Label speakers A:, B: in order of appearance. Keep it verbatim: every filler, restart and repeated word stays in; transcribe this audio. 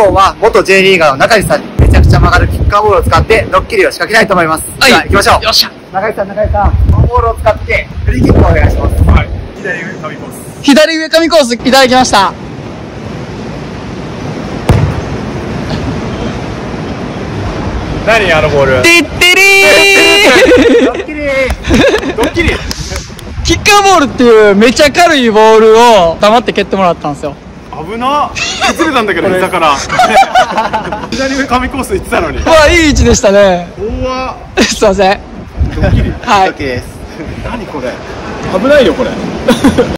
A: 日は元 J リーガーの中西さんにめちゃくちゃ曲がるキッカーボールを使ってドッキリを仕掛けたいと思います。はい、じゃあ行きましょう。よっしゃ。中西さん、中西さん、このボールを使ってフリーキックをお願いします。はい。左上上コース。左上上コースいただきました。
B: 何あのボール。
A: てってりー。ドッキリー。ドッキリ。キッカーボールっていうめちゃ軽いボールを黙って蹴ってもらったんですよ。
B: 危な。崩れたんだけど膝から。左上上コース行ってたのに。
A: うわ、いい位置でしたね。
B: 怖っ。
A: すいません。
B: ドッキリ。
A: はい。
B: 何これ。危ないよこれ。